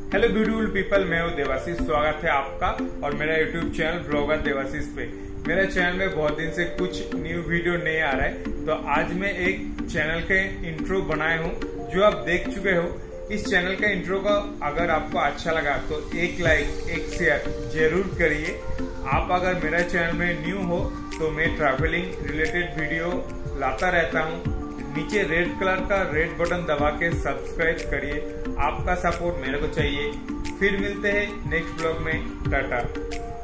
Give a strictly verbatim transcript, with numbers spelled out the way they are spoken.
Hello beautiful people, मैं हूँ देवाशीष। स्वागत है आपका और मेरा यूट्यूब चैनल ब्लॉगर देवाशीष पे। मेरे चैनल में बहुत दिन से कुछ न्यू वीडियो नहीं आ रहा है, तो आज मैं एक चैनल के इंट्रो बनाए हूँ जो आप देख चुके हो। इस चैनल का इंट्रो का अगर आपको अच्छा लगा तो एक लाइक एक शेयर जरूर करिए। आप अगर मेरे चैनल में न्यू हो तो मैं ट्रैवलिंग रिलेटेड वीडियो लाता रहता हूँ। नीचे रेड कलर का रेड बटन दबा के सब्सक्राइब करिए। आपका सपोर्ट मेरे को चाहिए। फिर मिलते हैं नेक्स्ट ब्लॉग में। टाटा।